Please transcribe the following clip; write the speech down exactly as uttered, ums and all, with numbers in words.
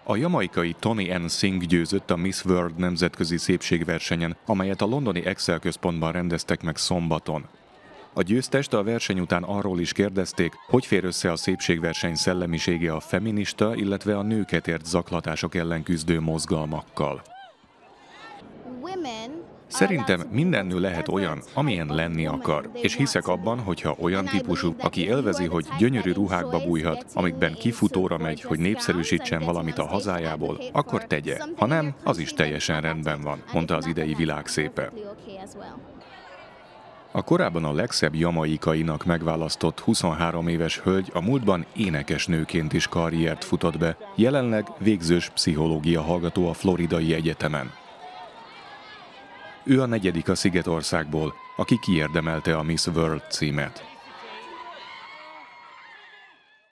A jamaikai Toni Ann Singh győzött a Miss World nemzetközi szépségversenyen, amelyet a londoni Excel központban rendeztek meg szombaton. A győztest a verseny után arról is kérdezték, hogy fér össze a szépségverseny szellemisége a feminista, illetve a nőket ért zaklatások ellen küzdő mozgalmakkal. Szerintem minden nő lehet olyan, amilyen lenni akar, és hiszek abban, hogyha olyan típusú, aki élvezi, hogy gyönyörű ruhákba bújhat, amikben kifutóra megy, hogy népszerűsítsen valamit a hazájából, akkor tegye. Ha nem, az is teljesen rendben van, mondta az idei világszépe. A korábban a legszebb jamaikainak megválasztott huszonhárom éves hölgy a múltban énekesnőként is karriert futott be, jelenleg végzős pszichológia hallgató a Floridai Egyetemen. Ő a negyedik a Szigetországból, aki kiérdemelte a Miss World címet.